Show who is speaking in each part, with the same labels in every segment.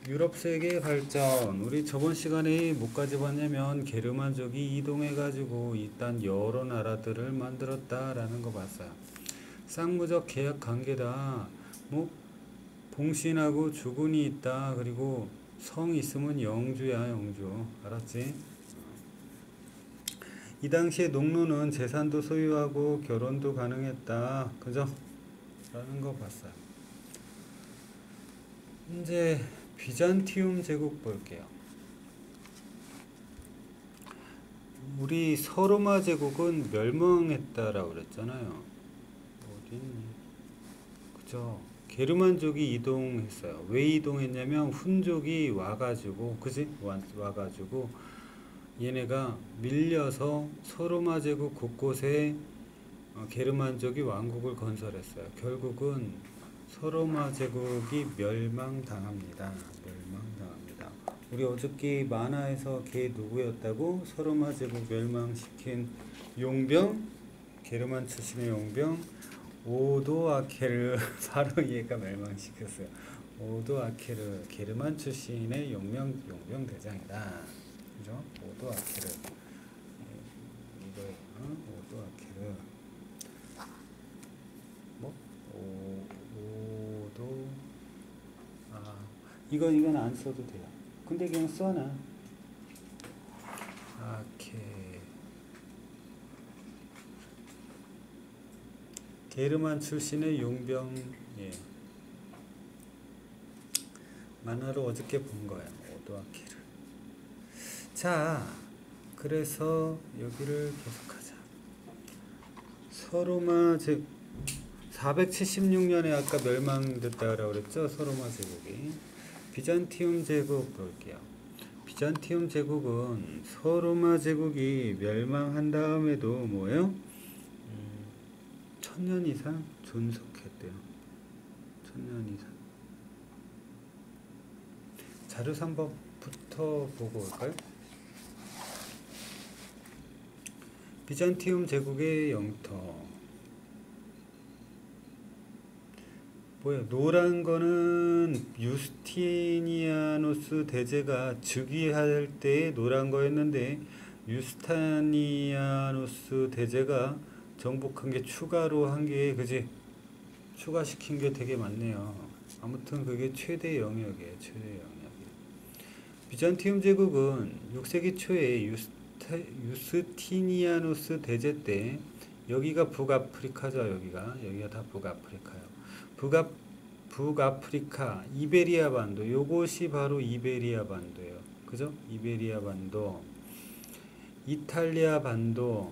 Speaker 1: 유럽 세계 발전. 우리 저번 시간에 뭐까지 봤냐면 게르만족이 이동해가지고 일단 여러 나라들을 만들었다라는 거 봤어요. 쌍무적 계약 관계다. 뭐 봉신하고 주군이 있다. 그리고 성 있으면 영주야 영주. 알았지? 이 당시에 농노는 재산도 소유하고 결혼도 가능했다. 그죠? 라는 거 봤어요. 이제 비잔티움 제국 볼게요. 우리 서로마 제국은 멸망했다라고 그랬잖아요. 어디 있니? 그죠? 게르만족이 이동했어요. 왜 이동했냐면 훈족이 와가지고, 그지? 와가지고 얘네가 밀려서 서로마 제국 곳곳에 게르만족이 왕국을 건설했어요. 결국은 서로마 제국이 멸망당합니다. 멸망당합니다. 우리 어저께 만화에서 걔 누구였다고? 서로마 제국 멸망시킨 용병, 게르만 출신의 용병 오도아케르. 바로 얘가 멸망시켰어요. 오도아케르 게르만 출신의 용병 대장이다. 그죠? 오도아케르 이거예요. 오도아케르 뭐? 오도 이건 안 써도 돼요. 근데 그냥 써놔. 아케 게르만 출신의 용병. 예. 만화로 어저께 본 거예요. 오도아케르. 자, 그래서 여기를 계속하자. 서로마 제 476년에 아까 멸망됐다고 그랬죠? 서로마 제국이. 비잔티움 제국 볼게요. 비잔티움 제국은 서로마 제국이 멸망한 다음에도 뭐예요? 1000년 이상 존속했대요. 1000년 이상. 자료 3번부터 보고 올까요? 비잔티움 제국의 영토. 뭐야? 노란 거는 유스티니아누스 대제가 즉위할 때 노란 거였는데 유스타니아누스 대제가 정복한 게 추가로 한 게, 그지? 추가시킨 게 되게 많네요. 아무튼 그게 최대 영역이에요. 최대 영역. 비잔티움 제국은 6세기 초에 유스티니아누스 대제 때, 여기가 북아프리카죠. 여기가 다 북아프리카요. 북아프리카 이베리아 반도, 요것이 바로 이베리아 반도예요. 그죠? 이베리아 반도, 이탈리아 반도,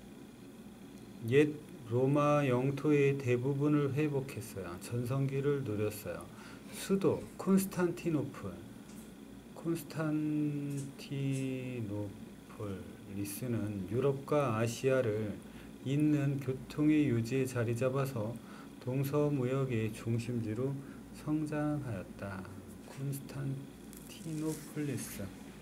Speaker 1: 옛 로마 영토의 대부분을 회복했어요. 전성기를 누렸어요. 수도 콘스탄티노폴리스는 유럽과 아시아를 잇는 교통의 요지에 자리 잡아서 동서무역의 중심지로 성장하였다. 콘스탄티노폴리스.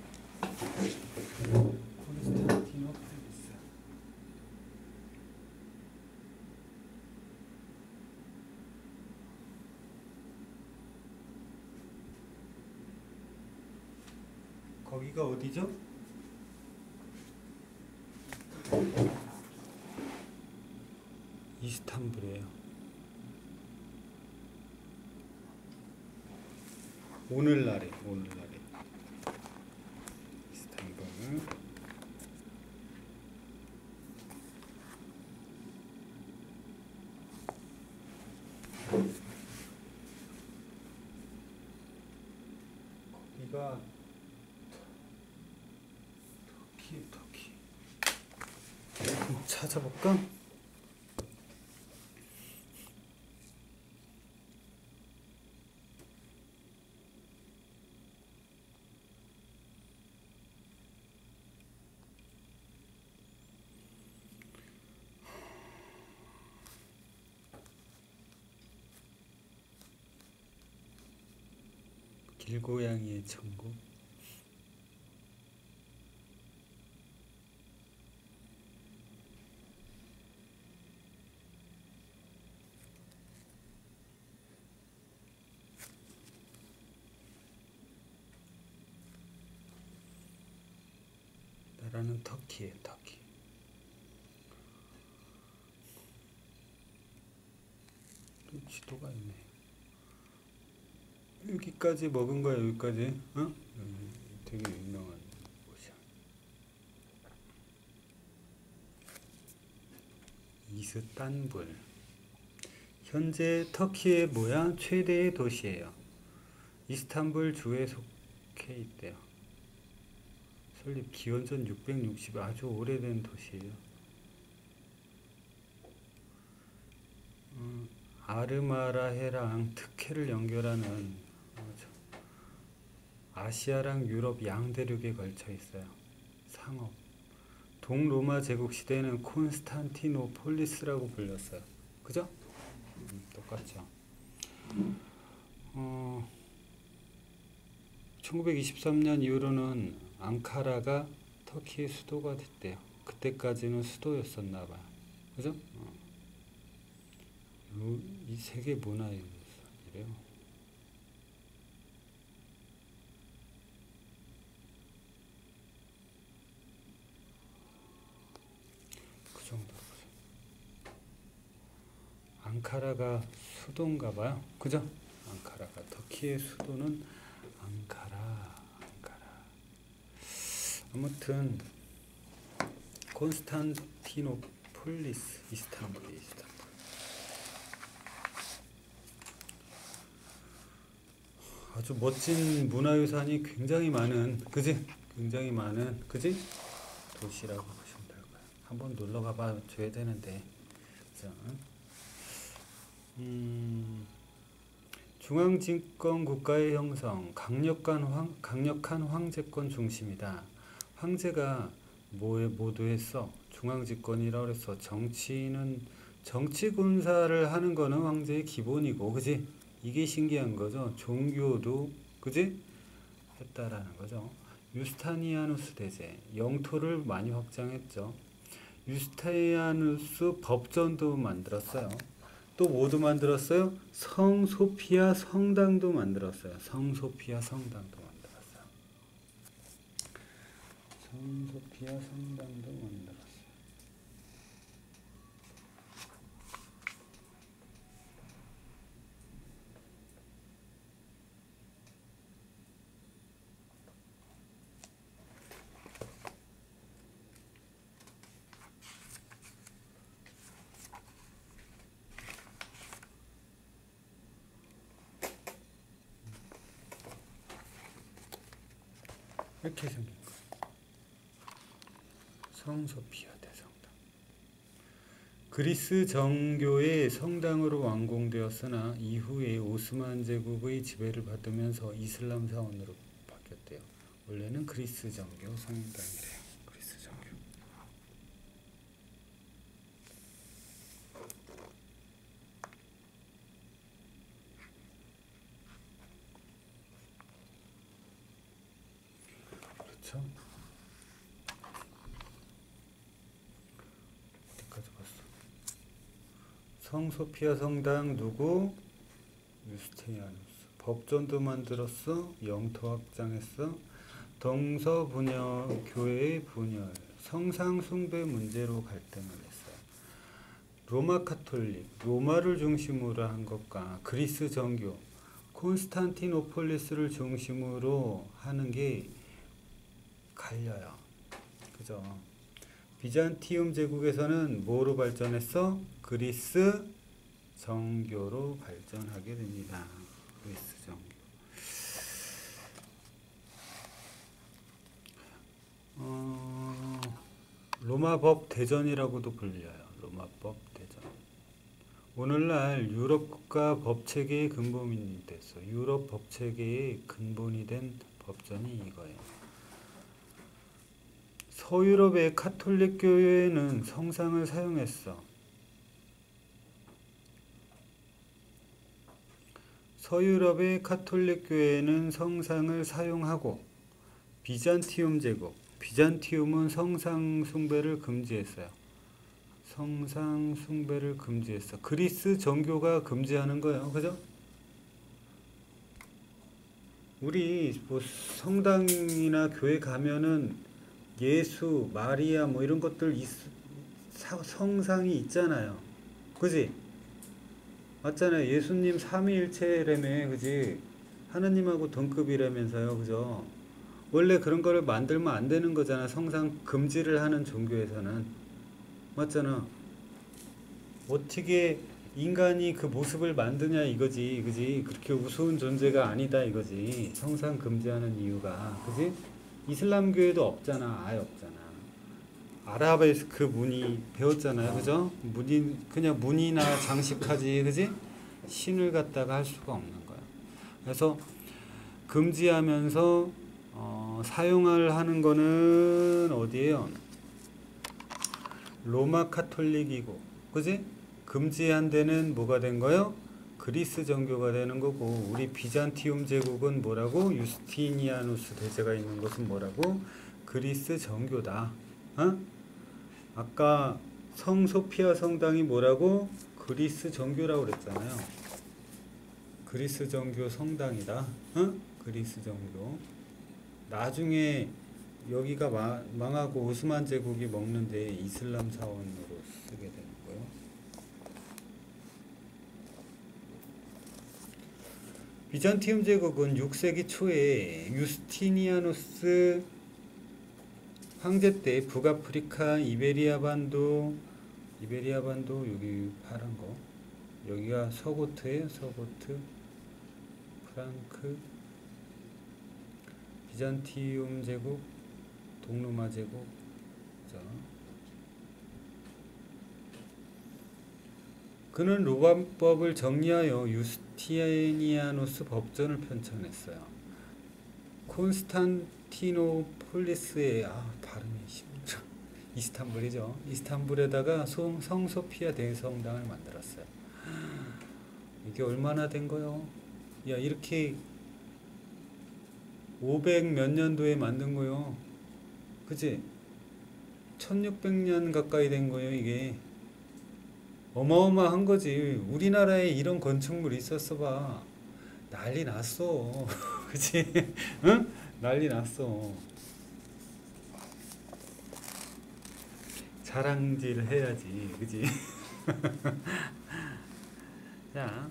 Speaker 1: 거기가 어디죠? 이스탄불이에요. 오늘날에 이스탄불. 거기가 터키. 찾아볼까? 길고양이의 천국. 안카라는 터키예요. 터키. 또 지도가 있네. 여기까지 먹은 거야. 여기까지. 어? 되게 유명한 곳이야. 이스탄불. 현재 터키의 뭐야? 최대의 도시예요. 이스탄불 주에 속해 있대요. 설립 기원전 660 아주 오래된 도시예요. 아르마라해랑 특해를 연결하는 아시아랑 유럽 양대륙에 걸쳐 있어요. 상업. 동로마 제국 시대에는 콘스탄티노폴리스라고 불렸어요. 그죠? 똑같죠. 1923년 이후로는 앙카라가 터키의 수도가 됐대요. 그때까지는 수도였었나 봐요. 그죠? 이 세계 문화유산이래요. 그 정도로. 앙카라가 수도인가 봐요. 그죠? 앙카라가 터키의 수도는 앙카라. 아무튼 콘스탄티노폴리스 이스탄불. 아주 멋진 문화유산이 굉장히 많은, 그지? 굉장히 많은, 그지? 도시라고 보시면 될 거예요. 한번 놀러 가봐 줘야 되는데. 그죠? 중앙집권 국가의 형성, 강력한 황제권 중심이다. 황제가 뭐에 모두했어? 중앙집권이라고 그랬어. 정치 군사를 하는 거는 황제의 기본이고, 그지? 이게 신기한 거죠. 종교도, 그지? 했다라는 거죠. 유스타니아누스 대제, 영토를 많이 확장했죠. 유스타니아누스 법전도 만들었어요. 또 뭐도 만들었어요? 성소피아 성당도 만들었어요. 성소피아 성당도 만들었어요. 성소피아 성당도 만들었어요. 이렇게 생긴 거예요. 성소피아 대성당. 그리스 정교의 성당으로 완공되었으나 이후에 오스만 제국의 지배를 받으면서 이슬람 사원으로 바뀌었대요. 원래는 그리스 정교 성당이래요. 그리스 정교. 그렇죠? 어디까지 봤어? 성소피아 성당 누구? 유스티니아누스. 법전도 만들었어. 영토 확장했어. 동서분열 교회의 분열, 성상 숭배 문제로 갈등을 했어요. 로마 카톨릭, 로마를 중심으로 한 것과 그리스 정교, 콘스탄티노폴리스를 중심으로 하는 게 갈려요. 그죠? 비잔티움 제국에서는 뭐로 발전했어? 그리스 정교로 발전하게 됩니다. 그리스 정교. 로마법 대전이라고도 불려요. 로마법 대전. 오늘날 유럽 국가 법체계의 근본이 됐어. 유럽 법체계의 근본이 된 법전이 이거예요. 서유럽의 카톨릭 교회는 성상을 사용했어. 서유럽의 카톨릭 교회는 성상을 사용하고 비잔티움 제국, 비잔티움은 성상 숭배를 금지했어요. 성상 숭배를 금지했어. 그리스 정교가 금지하는 거예요. 그죠? 우리 뭐 성당이나 교회 가면은 예수, 마리아 뭐 이런 것들 성상이 있잖아요. 그지? 맞잖아요. 예수님 삼위일체라며, 그지? 하느님하고 동급이라면서요, 그죠? 원래 그런 거를 만들면 안 되는 거잖아. 성상 금지를 하는 종교에서는. 맞잖아. 어떻게 인간이 그 모습을 만드냐 이거지, 그지? 그렇게 우스운 존재가 아니다 이거지. 성상 금지하는 이유가, 그지? 이슬람교에도 없잖아, 아예 없잖아. 아랍에서 그 무늬 배웠잖아요, 그죠? 무늬 그냥 무늬나 장식하지, 그지? 신을 갖다가 할 수가 없는 거야. 그래서 금지하면서 사용을 하는 거는 어디에요? 로마 카톨릭이고, 그지? 금지한 데는 뭐가 된 거요? 그리스 정교가 되는 거고, 우리 비잔티움 제국은 뭐라고? 유스티니아누스 대제가 있는 것은 뭐라고? 그리스 정교다. 어? 아까 성소피아 성당이 뭐라고? 그리스 정교라고 그랬잖아요. 그리스 정교 성당이다. 어? 그리스 정교. 나중에 여기가 망하고 오스만 제국이 먹는데 이슬람 사원으로 쓰게 되는 거예요. 비잔티움 제국은 6세기 초에 유스티니아누스 황제 때 북아프리카 이베리아 반도 여기 파란 거 여기가 서고트예요. 서고트 프랑크 비잔티움 제국 동로마 제국 자. 그는 로마법을 정리하여 유스티니아누스 법전을 편찬했어요. 콘스탄티노폴리스의 발음이 힘들어. 이스탄불이죠. 이스탄불에다가 성소피아 대성당을 만들었어요. 이게 얼마나 된 거요? 야, 이렇게 500 몇 년도에 만든 거요. 그치? 1600년 가까이 된 거예요, 이게. 어마어마한 거지. 우리나라에 이런 건축물이 있었어 봐. 난리 났어. 그치? 응? 난리 났어. 자랑질 해야지. 그치? 자.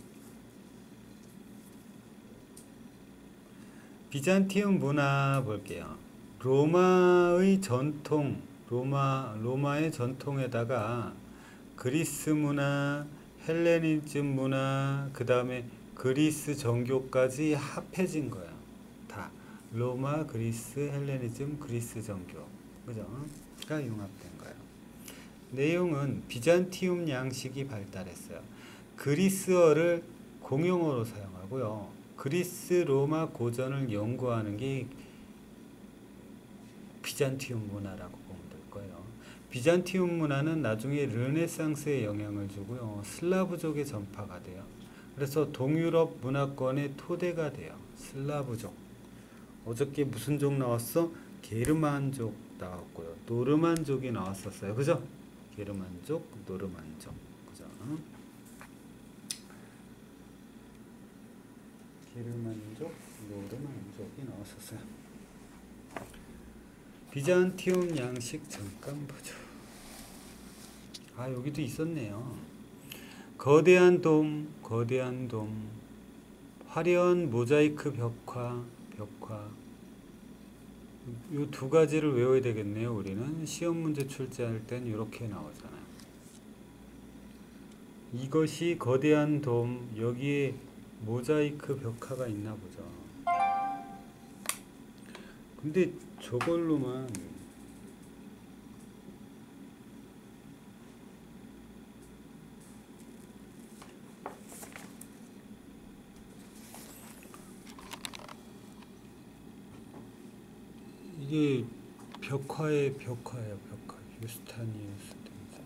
Speaker 1: 비잔티움 문화 볼게요. 로마의 전통, 로마의 전통에다가 그리스 문화, 헬레니즘 문화, 그 다음에 그리스 정교까지 합해진 거야. 다. 로마, 그리스, 헬레니즘, 그리스 정교. 그죠? 가 융합된 거예요. 내용은 비잔티움 양식이 발달했어요. 그리스어를 공용어로 사용하고요. 그리스 로마 고전을 연구하는 게 비잔티움 문화라고 보면 될 거예요. 비잔티움 문화는 나중에 르네상스에 영향을 주고요. 슬라브족의 전파가 돼요. 그래서 동유럽 문화권의 토대가 돼요. 슬라브족. 어저께 무슨 족 나왔어? 게르만족 나왔고요. 노르만족이 나왔었어요. 그죠? 게르만족, 노르만족. 그죠? 게르만족, 노르만족이 나왔었어요. 비잔티움 양식 잠깐 보죠. 여기도 있었네요. 거대한 돔, 화려한 모자이크 벽화. 이 두 가지를 외워야 되겠네요. 우리는 시험 문제 출제할 땐 이렇게 나오잖아요. 이것이 거대한 돔, 여기에 모자이크 벽화가 있나 보죠. 근데 저걸로만 이게 벽화예요. 유스타니우스 등산.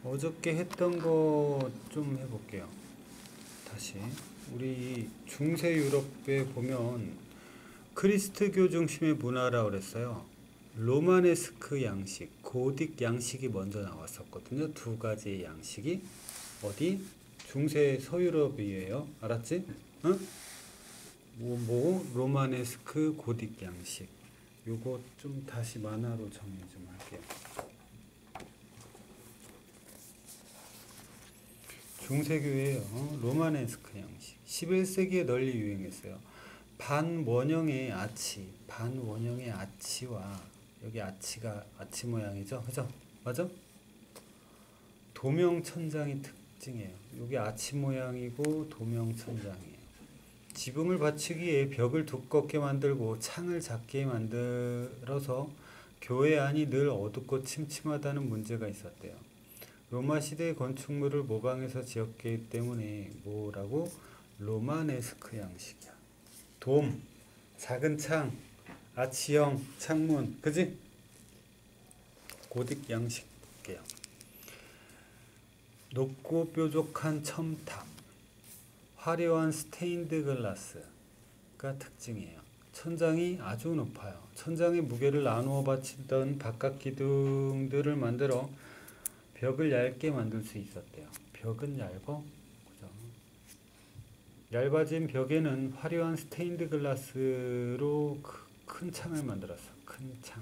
Speaker 1: 어저께 했던 거 좀 해볼게요. 다시 우리 중세 유럽에 보면 크리스트교 중심의 문화라고 그랬어요. 로마네스크 양식, 고딕 양식이 먼저 나왔었거든요. 두 가지의 양식이 어디? 중세 서유럽이에요. 알았지? 응? 로마네스크 고딕 양식. 요거 좀 다시 만화로 정리 좀 할게요. 중세교회요. 로마네스크 양식. 11세기에 널리 유행했어요. 반원형의 아치, 반원형의 아치와 여기 아치가 아치 모양이죠, 그죠? 맞아? 도명천장이 특징이에요. 여기 아치 모양이고 도명천장이에요. 지붕을 받치기에 벽을 두껍게 만들고 창을 작게 만들어서 교회 안이 늘 어둡고 침침하다는 문제가 있었대요. 로마 시대의 건축물을 모방해서 지었기 때문에 뭐라고? 로마네스크 양식이야. 돔, 작은 창, 아치형 창문, 그지? 고딕 양식이에요. 높고 뾰족한 첨탑, 화려한 스테인드 글라스가 특징이에요. 천장이 아주 높아요. 천장의 무게를 나누어 받치던 바깥 기둥들을 만들어 벽을 얇게 만들 수 있었대요. 벽은 얇고, 그죠? 얇아진 벽에는 화려한 스테인드 글라스로 큰 창을 만들었어. 큰 창.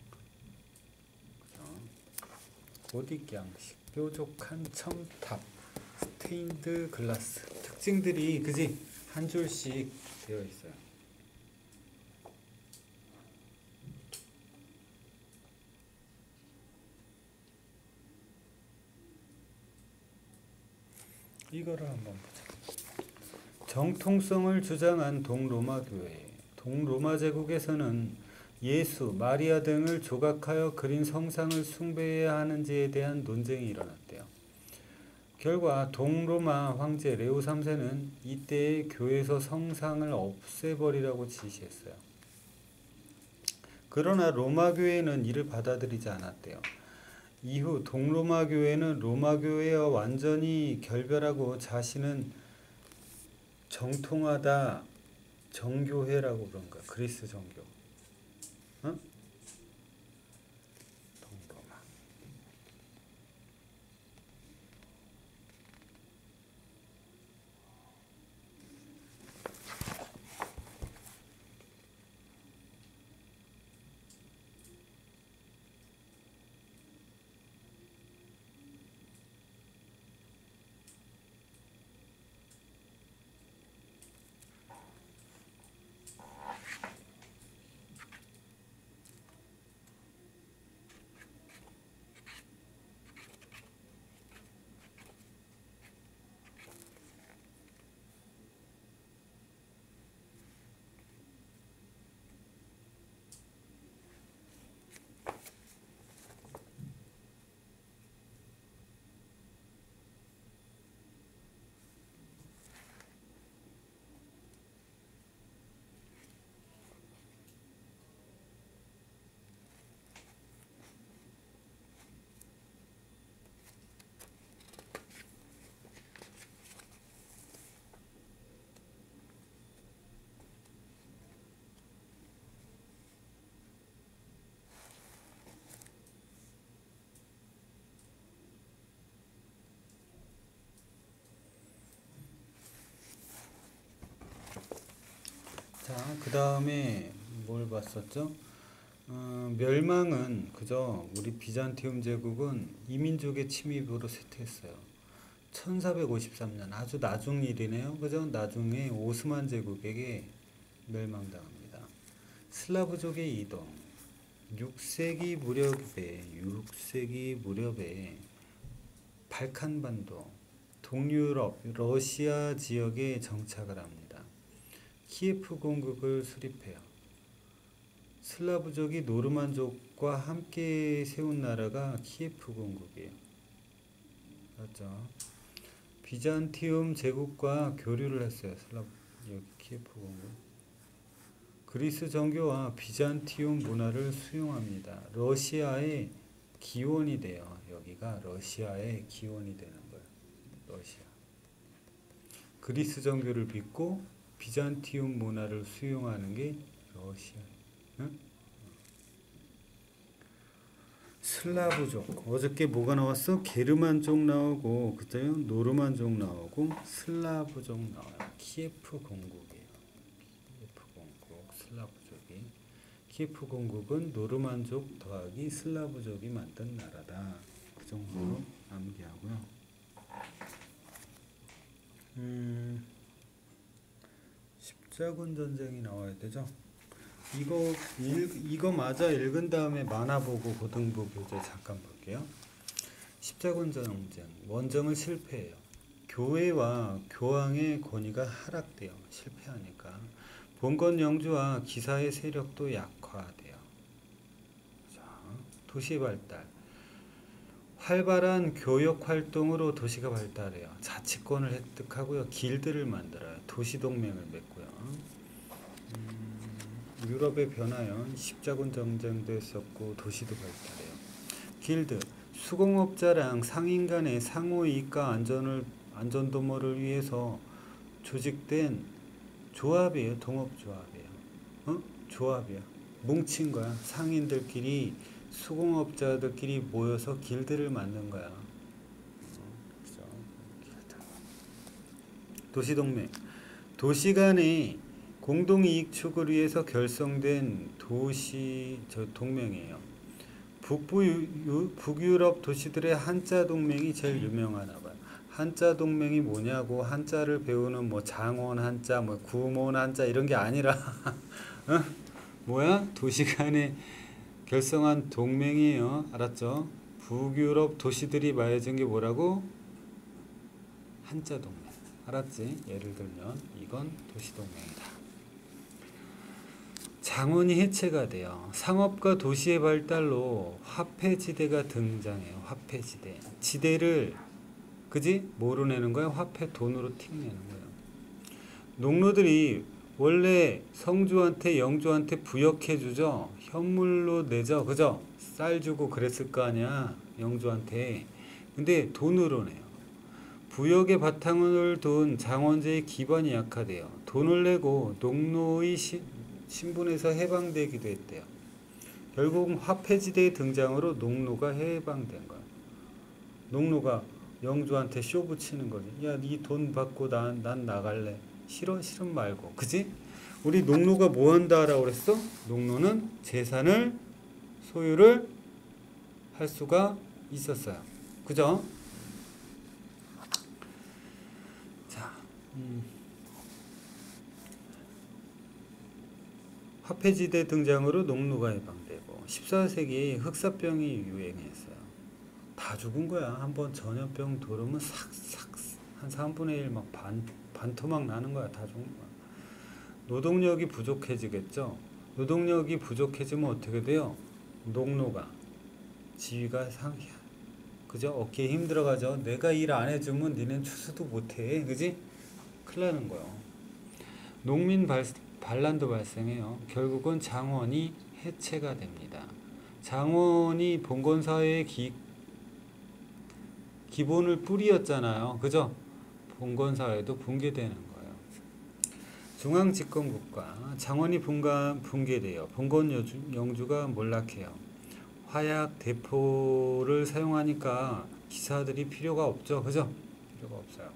Speaker 1: 그죠? 고딕 양식, 뾰족한 첨탑, 스테인드 글라스. 특징들이, 그지? 한 줄씩 되어 있어요. 이거를 한번 보자. 정통성을 주장한 동로마 교회. 동로마 제국에서는 예수, 마리아 등을 조각하여 그린 성상을 숭배해야 하는지에 대한 논쟁이 일어났대요. 결과 동로마 황제 레오 3세는 이때의 교회에서 성상을 없애버리라고 지시했어요. 그러나 로마 교회는 이를 받아들이지 않았대요. 이후 동로마 교회는 로마 교회와 완전히 결별하고 자신은 정통하다 정교회라고 그런 거야. 그리스 정교. 어? 동로마. 자, 그 다음에 뭘 봤었죠? 멸망은 그저 우리 비잔티움 제국은 이민족의 침입으로 쇠퇴했어요. 1453년 아주 나중 일이네요. 그죠? 나중에 오스만 제국에게 멸망당합니다. 슬라브족의 이동 6세기 무렵에 발칸반도, 동유럽, 러시아 지역에 정착을 합니다. 키예프 공국을 수립해요. 슬라브족이 노르만족과 함께 세운 나라가 키예프 공국이에요. 맞죠? 비잔티움 제국과 교류를 했어요. 키예프 공국. 그리스 정교와 비잔티움 문화를 수용합니다. 러시아의 기원이 돼요. 여기가 러시아의 기원이 되는 거예요. 러시아. 그리스 정교를 믿고 비잔티움 문화를 수용하는 게 러시아. 응? 슬라브족. 어저께 뭐가 나왔어? 게르만족 나오고, 그때요 노르만족 나오고, 슬라브족 나와요. 키예프 공국이에요. 키예프 공국, 슬라브족이. 키예프 공국은 노르만족 더하기 슬라브족이 만든 나라다. 그 정도로 암기하고요. 십자군 전쟁이 나와야 되죠. 이거 맞아 읽은 다음에 만화 보고 고등부 교재 잠깐 볼게요. 십자군 전쟁 원정은 실패해요. 교회와 교황의 권위가 하락돼요. 실패하니까 봉건 영주와 기사의 세력도 약화돼요. 자, 도시 발달. 활발한 교역 활동으로 도시가 발달해요. 자치권을 획득하고요. 길드를 만들어요. 도시 동맹을 맺고요. 유럽의 변화연 십자군 전쟁도 했었고 도시도 발달해요. 길드 수공업자랑 상인 간의 상호 이익과 안전 도모를 위해서 조직된 조합이에요. 동업조합이에요. 조합이야. 뭉친 거야. 상인들끼리 수공업자들끼리 모여서 길드를 만든 거야. 도시동맹. 도시 간의 공동이익 추구를 위해서 결성된 동맹이에요. 북유럽 도시들의 한자 동맹이 제일 유명하나 봐요. 한자 동맹이 뭐냐고 한자를 배우는 뭐 장원 한자, 뭐 구몬 한자 이런 게 아니라 뭐야? 도시 간에 결성한 동맹이에요. 알았죠? 북유럽 도시들이 맺은 게 뭐라고? 한자 동맹. 알았지? 예를 들면 이건 도시 동맹이다. 장원이 해체가 돼요. 상업과 도시의 발달로 화폐지대가 등장해요. 화폐지대. 지대를 그지? 뭐로 내는 거야? 화폐 돈으로 틱 내는 거예요. 농노들이 원래 성주한테 영주한테 부역해주죠. 현물로 내죠. 그죠? 쌀 주고 그랬을 거 아니야. 영주한테. 근데 돈으로 내요. 부역의 바탕을 둔 장원제의 기반이 약화돼요. 돈을 내고 농노의 신분에서 해방되기도 했대요. 결국 화폐지대의 등장으로 농노가 해방된 거야. 농노가 영주한테 쇼 붙이는 거지. 야, 니 돈 받고 난 나갈래. 싫어? 싫음 말고. 그지? 우리 농노가 뭐 한다라고 그랬어? 농노는 재산을 소유를 할 수가 있었어요. 그죠? 자, 화폐지대 등장으로 농노가 해방되고 14세기에 흑사병이 유행했어요. 다 죽은 거야. 한번 전염병 돌으면 싹싹 한 3분의 1 막 반토막 나는 거야. 다 죽은 거야. 노동력이 부족해지겠죠. 노동력이 부족해지면 어떻게 돼요? 농노가 지위가 상해. 그죠? 어깨에 힘들어가죠. 내가 일 안 해주면 니넨 추수도 못해. 그지? 큰일 나는 거예요. 농민 반란도 발생해요. 결국은 장원이 해체가 됩니다. 장원이 봉건사회의 기본을 뿌리였잖아요. 그죠? 봉건사회도 붕괴되는 거예요. 중앙집권국가 장원이 붕괴돼요. 봉건 영주가 몰락해요. 화약 대포를 사용하니까 기사들이 필요가 없죠. 그죠? 필요가 없어요.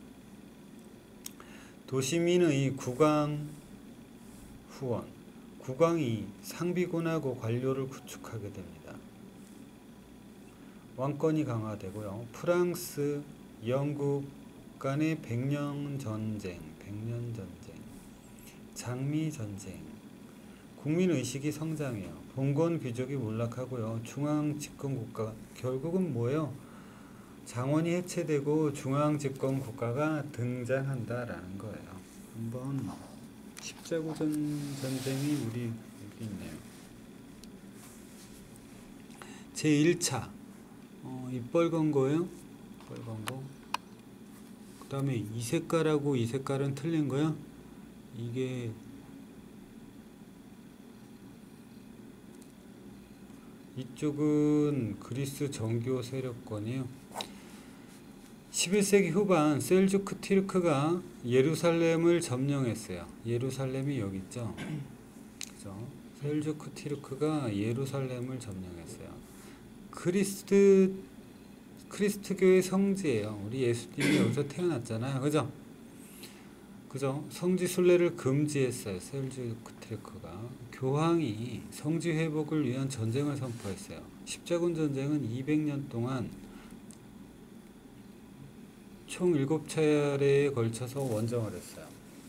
Speaker 1: 도시민의 국왕 후원. 국왕이 상비군하고 관료를 구축하게 됩니다. 왕권이 강화되고요. 프랑스, 영국 간의 백년전쟁, 장미전쟁, 국민의식이 성장해요. 봉건 귀족이 몰락하고요. 중앙집권국가 결국은 뭐예요? 장원이 해체되고 중앙집권국가가 등장한다라는 거예요. 한번 십자군 전쟁이 우리 여기 있네요. 제1차 이 빨간 거예요. 빨간 거. 그 다음에 이 색깔하고 이 색깔은 틀린 거야. 이쪽은 그리스 정교 세력권이요. 11세기 후반 셀주크 티르크가 예루살렘을 점령했어요. 예루살렘이 여기 있죠. 그죠? 셀주크 티르크가 예루살렘을 점령했어요. 크리스트교의 성지예요. 우리 예수님이 여기서 태어났잖아요. 그죠? 그죠? 성지 순례를 금지했어요. 셀주크 티르크가. 교황이 성지 회복을 위한 전쟁을 선포했어요. 십자군 전쟁은 200년 동안 총 7차례에 걸쳐서 원정을 했어요.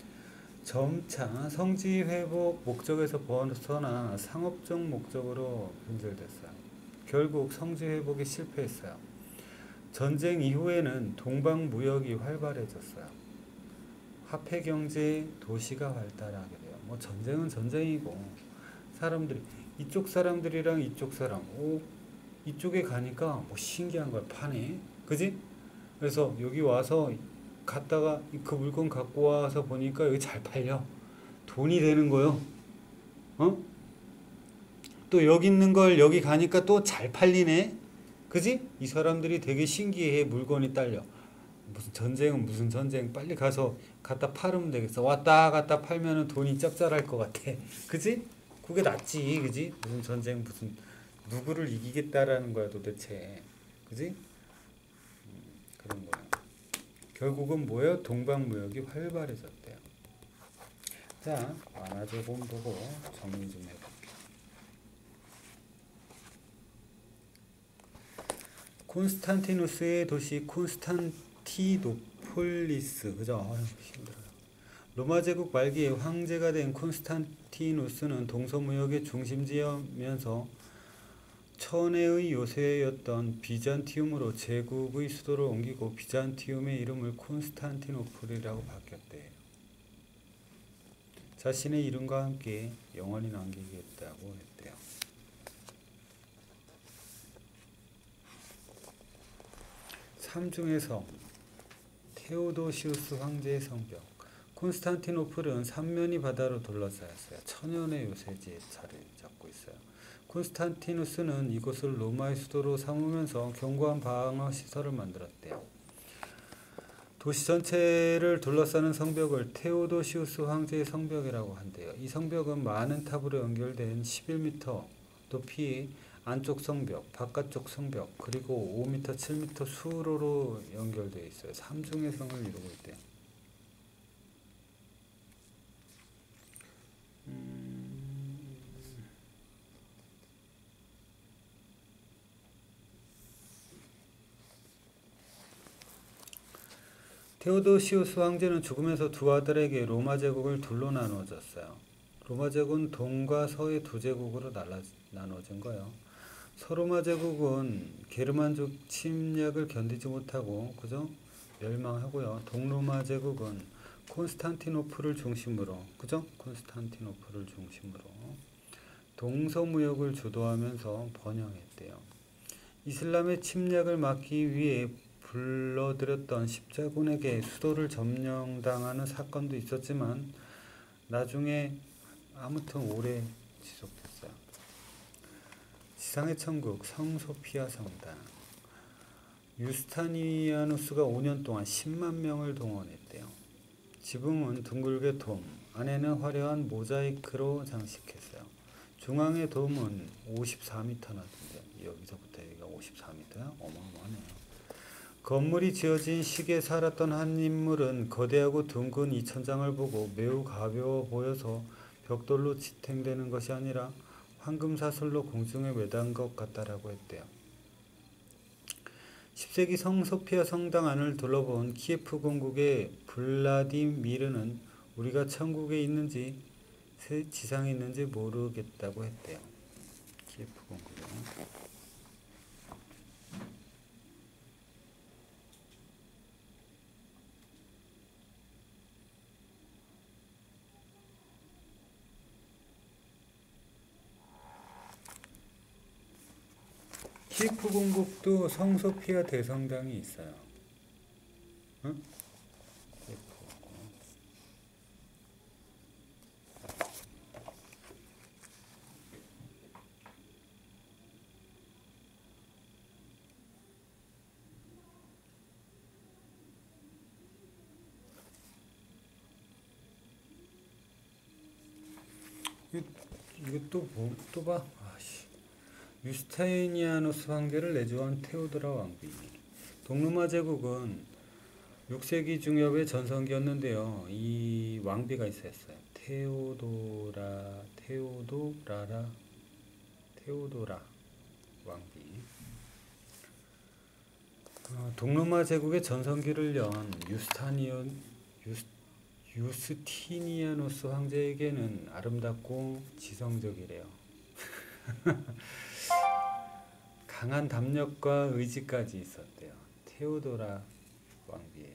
Speaker 1: 점차 성지 회복 목적에서 벗어나 상업적 목적으로 변질됐어요. 결국 성지 회복이 실패했어요. 전쟁 이후에는 동방 무역이 활발해졌어요. 화폐 경제 도시가 발달하게 돼요. 뭐 전쟁은 전쟁이고 사람들이 이쪽 사람들이랑 이쪽 사람 이쪽에 가니까 뭐 신기한 걸 파네. 그지? 그래서 여기 와서 갔다가 그 물건 갖고 와서 보니까 여기 잘 팔려. 돈이 되는 거요. 어? 또 여기 있는 걸 여기 가니까 또 잘 팔리네. 그지? 이 사람들이 되게 신기해. 물건이 딸려. 무슨 전쟁은 무슨 전쟁. 빨리 가서 갖다 팔으면 되겠어. 왔다 갔다 팔면은 돈이 짭짤할 것 같아. 그지? 그게 낫지. 그지? 무슨 전쟁 무슨 누구를 이기겠다라는 거야 도대체. 그지? 그런 거야. 결국은 뭐예요? 동방무역이 활발해졌대요. 자, 완화조금 보고 정리 좀 해볼게요. 콘스탄티누스의 도시 콘스탄티노폴리스. 그죠? 아유, 힘들어요. 로마 제국 말기에 황제가 된 콘스탄티누스는 동서무역의 중심지이면서 천혜의 요새였던 비잔티움으로 제국의 수도를 옮기고 비잔티움의 이름을 콘스탄티노플이라고 바뀌었대요. 자신의 이름과 함께 영원히 남기겠다고 했대요. 삼중의 성 테오도시우스 황제의 성벽. 콘스탄티노플은 삼면이 바다로 둘러싸였어요. 천연의 요새지에 자리를 잡고 있어요. 콘스탄티누스는 이곳을 로마의 수도로 삼으면서 견고한 방어 시설을 만들었대요. 도시 전체를 둘러싸는 성벽을 테오도시우스 황제의 성벽이라고 한대요. 이 성벽은 많은 탑으로 연결된 11m 높이 안쪽 성벽, 바깥쪽 성벽, 그리고 5m, 7m 수로로 연결되어 있어요. 삼중의 성을 이루고 있대요. 테오도시우스 황제는 죽으면서 두 아들에게 로마 제국을 둘로 나눠줬어요. 로마 제국은 동과 서의 두 제국으로 나눠진 거예요. 서로마 제국은 게르만족 침략을 견디지 못하고 그죠? 멸망하고요. 동로마 제국은 콘스탄티노플을 중심으로 그죠? 콘스탄티노플을 중심으로 동서무역을 주도하면서 번영했대요. 이슬람의 침략을 막기 위해 불러들였던 십자군에게 수도를 점령당하는 사건도 있었지만 나중에 아무튼 오래 지속됐어요. 지상의 천국 성소피아 성당. 유스타니아누스가 5년 동안 10만 명을 동원했대요. 지붕은 둥글게 돔, 안에는 화려한 모자이크로 장식했어요. 중앙의 돔은 54m나 된대요. 여기서부터 여기가 54m야? 어마어마하네요. 건물이 지어진 시기에 살았던 한 인물은 거대하고 둥근 이 천장을 보고 매우 가벼워 보여서 벽돌로 지탱되는 것이 아니라 황금사슬로 공중에 매단 것 같다라고 했대요. 10세기 성소피아 성당 안을 둘러본 키예프 공국의 블라디미르는 우리가 천국에 있는지 지상에 있는지 모르겠다고 했대요. 키예프 공국이요. 키예프 공국도 성소피아 대성당이 있어요. 응? 이거 또 봐. 아씨. 유스타이니아누스 황제를 내조한 테오도라 왕비. 동로마 제국은 6세기 중엽의 전성기였는데요. 이 왕비가 있었어요. 테오도라 왕비. 동로마 제국의 전성기를 연 유스티니아누스 황제에게는 아름답고 지성적이래요. 강한 담력과 의지까지 있었대요. 테오도라 왕비예요.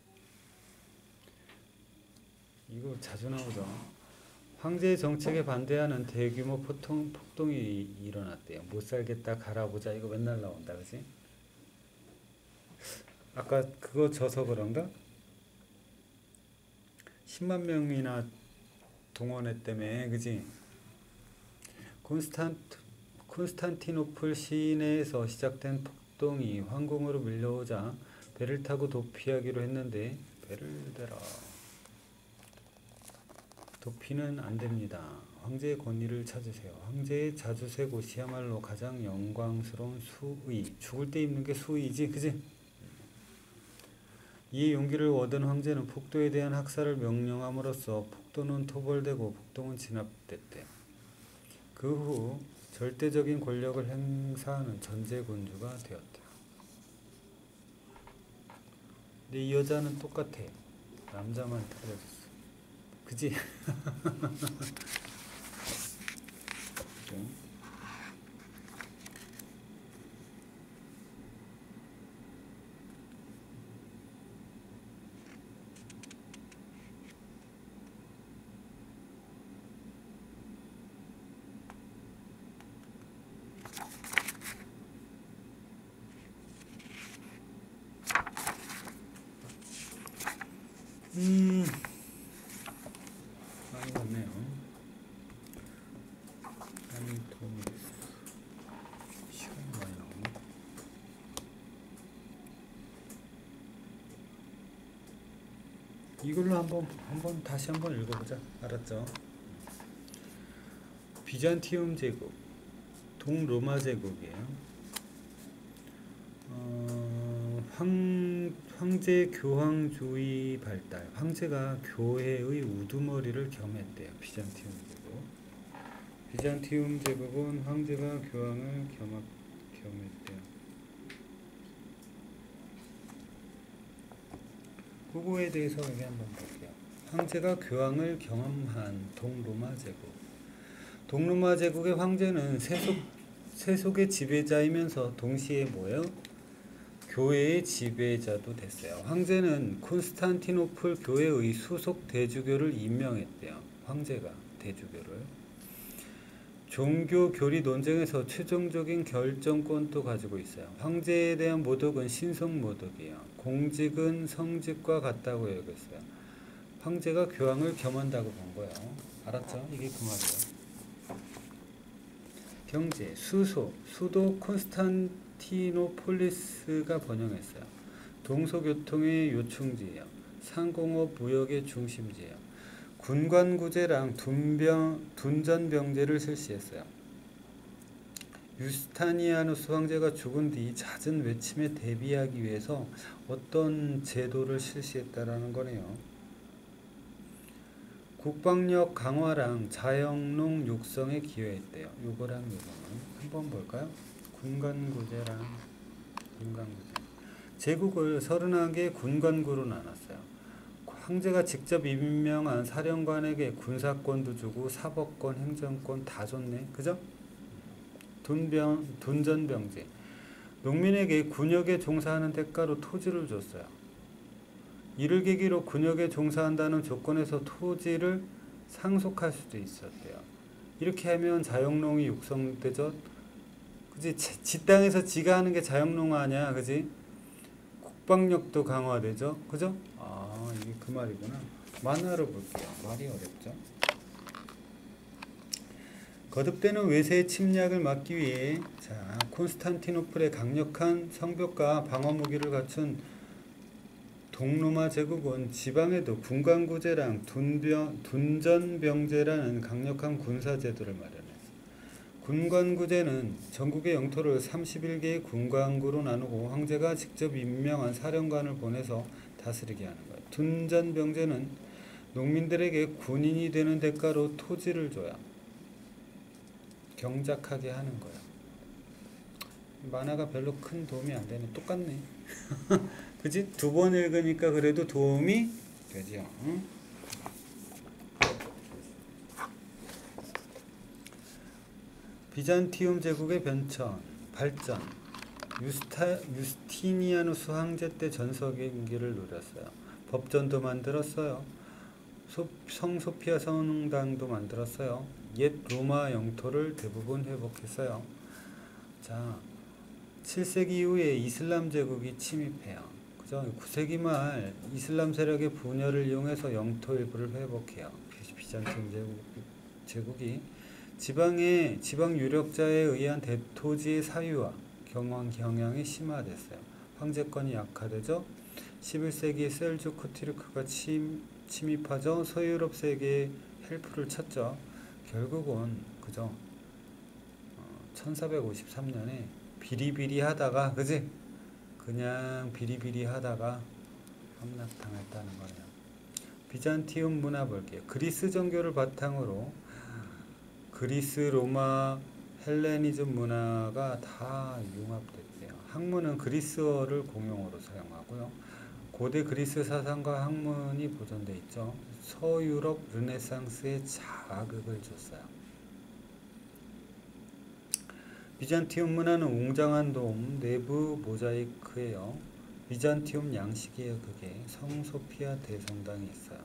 Speaker 1: 이거 자주 나오죠. 황제의 정책에 반대하는 대규모 폭동이 일어났대요. 못 살겠다 가라보자 이거 맨날 나온다, 그지? 아까 그거 져서 그런가? 10만 명이나 동원했다며, 그지? 콘스탄티노플 시내에서 시작된 폭동이 황궁으로 밀려오자 배를 타고 도피하기로 했는데 배를 대라. 도피는 안됩니다. 황제의 권위를 찾으세요. 황제의 자주세 곳이야말로 가장 영광스러운 수의. 죽을 때 입는 게 수의지, 그지? 이 용기를 얻은 황제는 폭도에 대한 학살을 명령함으로써 폭도는 토벌되고 폭동은 진압됐대. 그 후 절대적인 권력을 행사하는 전제군주가 되었다. 근데 이 여자는 똑같아. 남자만 틀려졌어. 그지? 많이 왔네요. 많이 도움이 됐어. 시간이 많이 나오네. 이걸로 다시 한번 읽어보자. 알았죠? 비잔티움 제국, 동로마 제국이에요. 황제 교황주의 발달. 황제가 교회의 우두머리를 겸했대요. 비잔티움 제국. 비잔티움 제국은 황제가 교황을 겸했대요. 그거에 대해서 여기 한번 볼게요. 황제가 교황을 경험한 동로마 제국. 동로마 제국의 황제는 세속의 지배자이면서 동시에 뭐예요? 교회의 지배자도 됐어요. 황제는 콘스탄티노플 교회의 수속 대주교를 임명했대요. 황제가 대주교를. 종교 교리 논쟁에서 최종적인 결정권도 가지고 있어요. 황제에 대한 모독은 신성 모독이에요. 공직은 성직과 같다고 여겼어요. 황제가 교황을 겸한다고 본 거예요. 알았죠? 이게 그 말이에요. 경제, 수도 콘스탄티노폴리스가 번영했어요. 동서교통의 요충지예요. 상공업 무역의 중심지예요. 군관구제랑 둔전병제를 실시했어요. 유스타니아누스 황제가 죽은 뒤 잦은 외침에 대비하기 위해서 어떤 제도를 실시했다라는 거네요. 국방력 강화랑 자영농 육성에 기여했대요. 요거랑 요거는 한번 볼까요? 군관구제랑 군관구제. 제국을 31개의 군관구로 나눴어요. 황제가 직접 임명한 사령관에게 군사권도 주고 사법권, 행정권 다 줬네. 그죠? 둔전병제. 농민에게 군역에 종사하는 대가로 토지를 줬어요. 이를 계기로 군역에 종사한다는 조건에서 토지를 상속할 수도 있었대요. 이렇게 하면 자영농이 육성되죠. 그지? 지 땅에서 지가 하는 게 자영농 아니야, 그지? 국방력도 강화되죠, 그죠? 아, 이게 그 말이구나. 만화로 볼게요. 말이 어렵죠. 거듭되는 외세의 침략을 막기 위해 콘스탄티노플의 강력한 성벽과 방어 무기를 갖춘 동로마 제국은 지방에도 군관구제랑 둔전병제라는 강력한 군사제도를 마련했어. 군관구제는 전국의 영토를 31개의 군관구로 나누고 황제가 직접 임명한 사령관을 보내서 다스리게 하는 거야. 둔전병제는 농민들에게 군인이 되는 대가로 토지를 줘야 경작하게 하는 거야. 만화가 별로 큰 도움이 안 되네. 똑같네. 그치? 두 번 읽으니까 그래도 도움이 되죠. 응? 비잔티움 제국의 발전. 유스티니아누스 황제 때 전성기를 누렸어요. 법전도 만들었어요. 성소피아 성당도 만들었어요. 옛 로마 영토를 대부분 회복했어요. 자, 7세기 이후에 이슬람 제국이 침입해요. 그죠? 9세기 말 이슬람 세력의 분열을 이용해서 영토 일부를 회복해요. 비잔티움 제국이 지방 유력자에 의한 대토지의 사유화 경향이 심화됐어요. 황제권이 약화되죠. 11세기 셀주크 튀르크가 침입하죠. 서유럽 세계에 헬프를 쳤죠. 결국은 그죠? 1453년에 비리비리하다가 그지? 그냥 비리비리하다가 함락당했다는 거예요. 비잔티움 문화 볼게요. 그리스 정교를 바탕으로 그리스, 로마, 헬레니즘 문화가 다 융합됐대요. 학문은 그리스어를 공용어로 사용하고요. 고대 그리스 사상과 학문이 보존돼 있죠. 서유럽 르네상스에 자극을 줬어요. 비잔티움 문화는 웅장한 돔, 내부 모자이크예요. 비잔티움 양식이에요. 그게 성소피아 대성당이 있어요.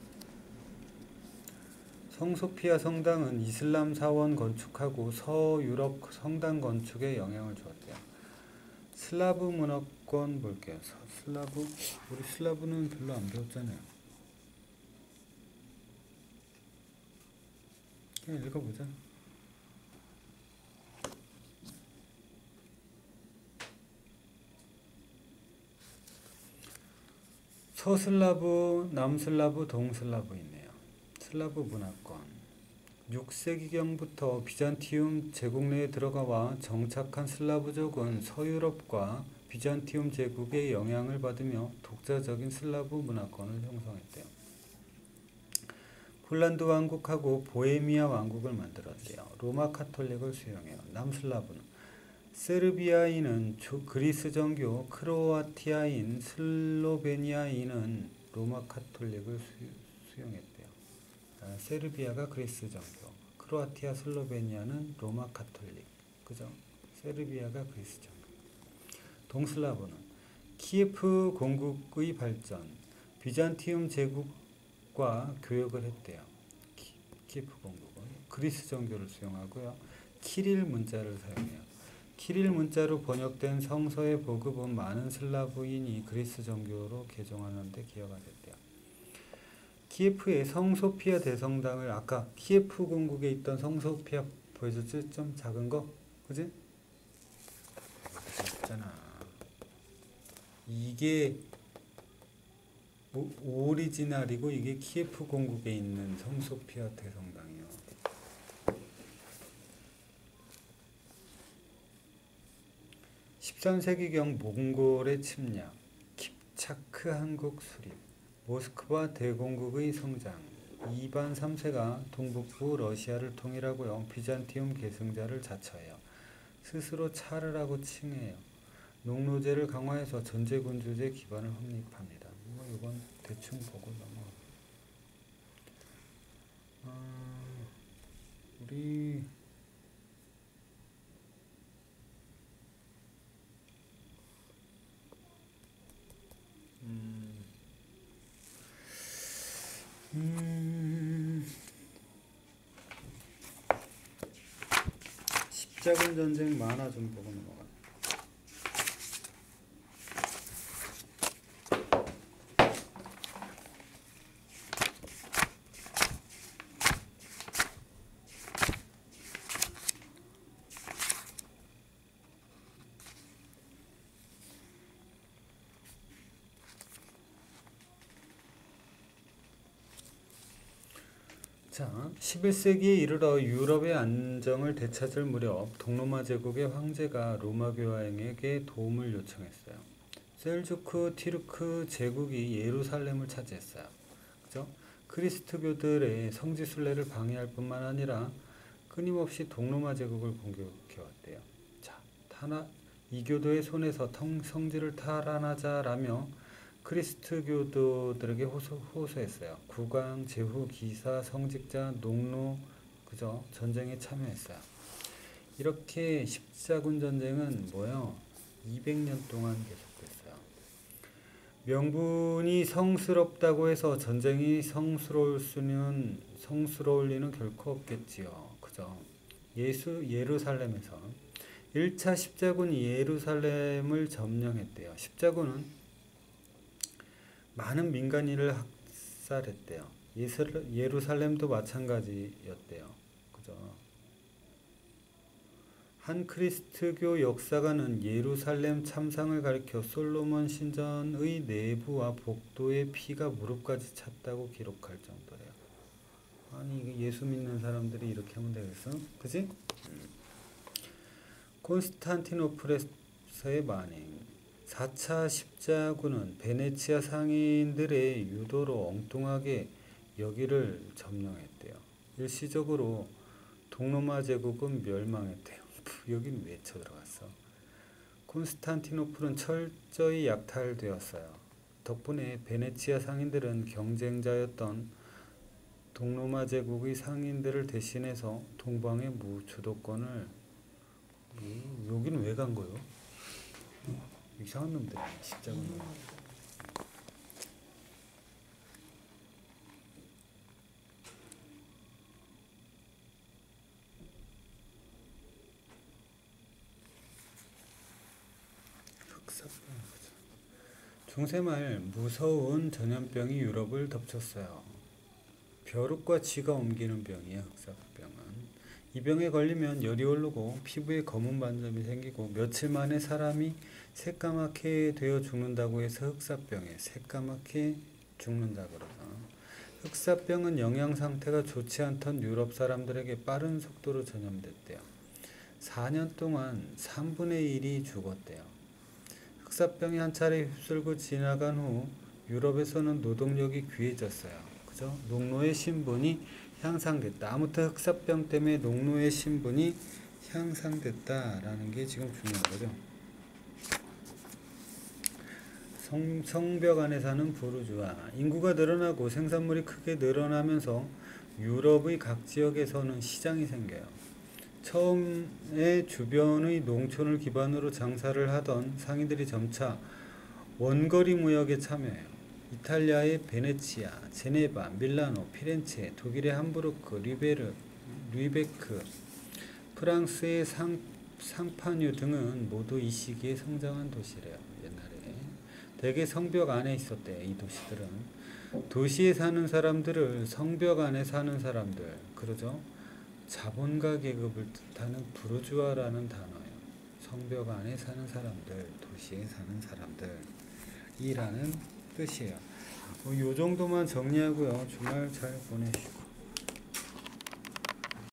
Speaker 1: 성소피아 성당은 이슬람 사원 건축하고 서유럽 성당 건축에 영향을 주었대요. 슬라브 문화권 볼게요. 우리 슬라브는 별로 안 배웠잖아요. 그냥 읽어보자. 서슬라브, 남슬라브, 동슬라브 있네요. 슬라브 문화권 6세기경부터 비잔티움 제국 내에 들어가와 정착한 슬라브족은 서유럽과 비잔티움 제국의 영향을 받으며 독자적인 슬라브 문화권을 형성했대요. 폴란드 왕국하고 보헤미아 왕국을 만들었대요. 로마 카톨릭을 수용해요. 남슬라브는 세르비아인은 그리스 정교, 크로아티아인, 슬로베니아인은 로마 카톨릭을 수용했대요. 세르비아가 그리스 정교, 크로아티아, 슬로베니아는 로마 카톨릭. 그죠? 세르비아가 그리스 정교. 동슬라브는 키예프 공국의 발전, 비잔티움 제국과 교역을 했대요. 키예프 공국은 그리스 정교를 수용하고요. 키릴 문자를 사용해요. 키릴 문자로 번역된 성서의 보급은 많은 슬라브인이 그리스 정교로 개종하는 데 기여가 됐대요. 키예프의 성소피아 대성당을 아까 키예프 공국에 있던 성소피아 보여줬지? 좀 작은 거? 그지? 있잖아. 이게 오리지널이고 이게 키예프 공국에 있는 성소피아 대성당이요. 13세기경 몽골의 침략, 킵차크 한국 수립, 모스크바 대공국의 성장, 이반 3세가 동북부 러시아를 통일하고요. 비잔티움 계승자를 자처해요. 스스로 차르라고 칭해요. 농노제를 강화해서 전제군주제 기반을 확립합니다. 이건 대충 보고 넘어가. 우리 십자군 전쟁 만화 좀 보고 넘어가. 자, 11세기에 이르러 유럽의 안정을 되찾을 무렵 동로마 제국의 황제가 로마 교황에게 도움을 요청했어요. 셀주크 티르크 제국이 예루살렘을 차지했어요. 그죠? 그리스도교들의 성지 순례를 방해할 뿐만 아니라 끊임없이 동로마 제국을 공격해왔대요. 자, 이교도의 손에서 성지를 탈환하자라며 그리스도교도들에게 호소했어요. 국왕, 제후, 기사, 성직자, 농노, 그죠? 전쟁에 참여했어요. 이렇게 십자군 전쟁은 뭐요? 200년 동안 계속됐어요. 명분이 성스럽다고 해서 전쟁이 성스러울 리는 결코 없겠지요. 그죠? 예루살렘에서 1차 십자군이 예루살렘을 점령했대요. 십자군은 많은 민간인을 학살했대요. 예루살렘도 마찬가지였대요. 그죠? 한 그리스도교 역사가는 예루살렘 참상을 가리켜 솔로몬 신전의 내부와 복도의 피가 무릎까지 찼다고 기록할 정도래요. 아니 이게 예수 믿는 사람들이 이렇게 하면 되겠어? 그지? 콘스탄티노플에서의 만행. 4차 십자군은 베네치아 상인들의 유도로 엉뚱하게 여기를 점령했대요. 일시적으로 동로마 제국은 멸망했대요. 여긴 왜 쳐들어갔어? 콘스탄티노플은 철저히 약탈되었어요. 덕분에 베네치아 상인들은 경쟁자였던 동로마 제국의 상인들을 대신해서 동방의 무주도권을 여기는 왜 간 거요? 이상한 놈들이네. 십자군 놈. 중세말 무서운 전염병이 유럽을 덮쳤어요. 벼룩과 쥐가 옮기는 병이에요. 흑사병은. 이 병에 걸리면 열이 오르고 피부에 검은 반점이 생기고 며칠 만에 사람이 새까맣게 되어 죽는다고 해서 흑사병에 새까맣게 죽는다 그러죠. 흑사병은 영양 상태가 좋지 않던 유럽 사람들에게 빠른 속도로 전염됐대요. 4년 동안 3분의 1이 죽었대요. 흑사병이 한 차례 휩쓸고 지나간 후 유럽에서는 노동력이 귀해졌어요. 그죠? 농노의 신분이 향상됐다. 아무튼 흑사병 때문에 농노의 신분이 향상됐다라는 게 지금 중요한 거죠. 성벽 안에 사는 부르주아. 인구가 늘어나고 생산물이 크게 늘어나면서 유럽의 각 지역에서는 시장이 생겨요. 처음에 주변의 농촌을 기반으로 장사를 하던 상인들이 점차 원거리 무역에 참여해요. 이탈리아의 베네치아, 제네바, 밀라노, 피렌체, 독일의 함부르크, 르베크, 프랑스의 상파뉴 등은 모두 이 시기에 성장한 도시래요. 옛날에 대개 성벽 안에 있었대. 이 도시들은 도시에 사는 사람들을 성벽 안에 사는 사람들, 그러죠? 자본가 계급을 뜻하는 부르주아라는 단어예요. 성벽 안에 사는 사람들, 도시에 사는 사람들이라는 뜻이에요. 요 정도만 정리하고요. 주말 잘 보내시고.